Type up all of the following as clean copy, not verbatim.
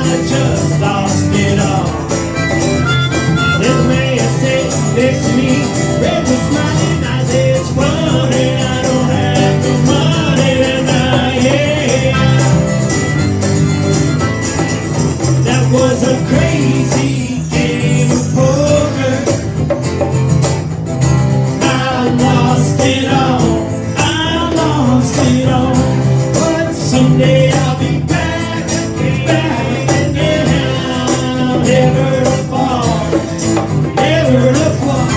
I just lost it all. This man sitting next to me, red was smiling, I said it's funny, I don't have no money tonight, yeah. That was a crazy game of poker. I lost it all, I lost it all. But someday I'll be back again. I'll never fall, never to fall.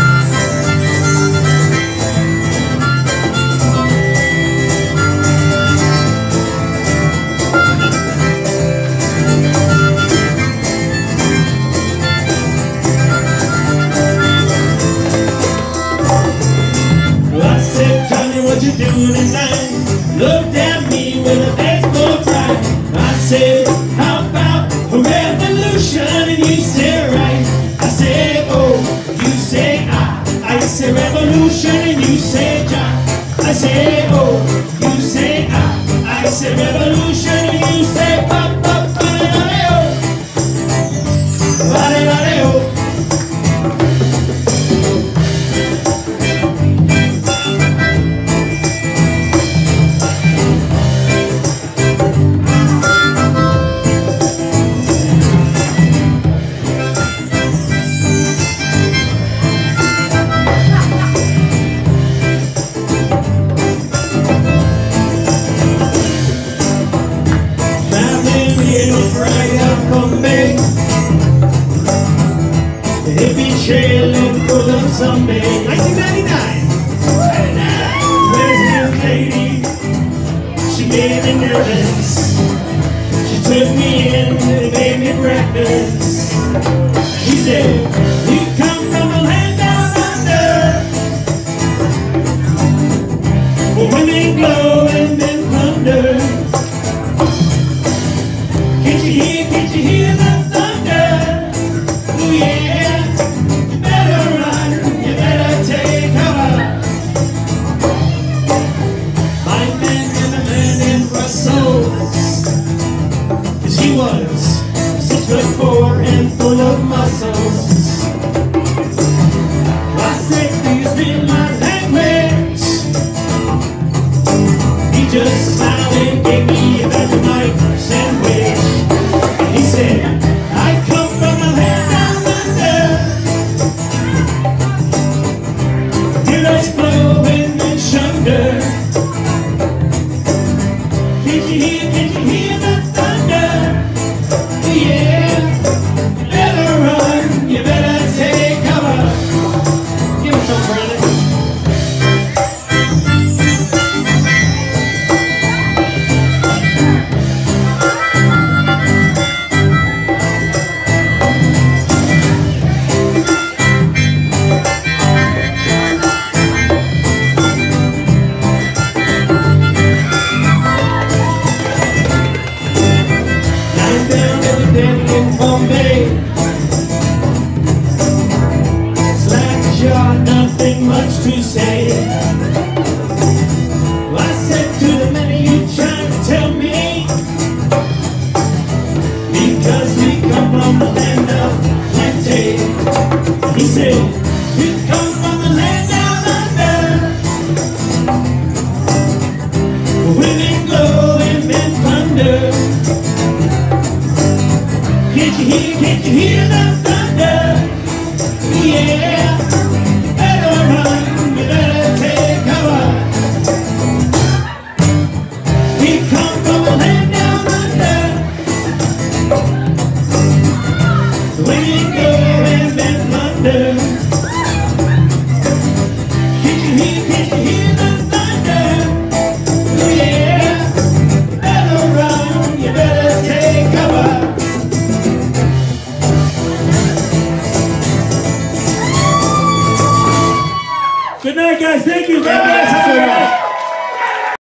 I said, Johnny, what you doing tonight? Looked at me with a face full of pride. I said, how about a revolution? And you said, right. I said, oh, you say I said, revolution, and you said, John. I said, oh, you say I said, revolution, and you said, pop, pop, ba-de-da-de-o, ba-de-da-de-o. Trailing for them someday. 1999. Where's this lady? She made me nervous. She took me in and made me breakfast. She said, you come from a land down under, where women glow and men thunder. Can't you hear the thunder? Oh yeah. He was 6'4" and full of muscles. I said, do you speak my language? He just smiled and gave me a Vegemite sandwich. He said, I come from a land down under. Hear us blowing and shunder. Can't you hear the thunder? Yeah, you better run, you better take cover. Give us some credit. Nothing much to say. Well, I said to the man, you trying to tell me? Because we come from the land of plenty. He said, we come from the land down under, women glow and men thunder. Can't you hear the thunder? Yeah. Good night, guys. Thank you. God bless.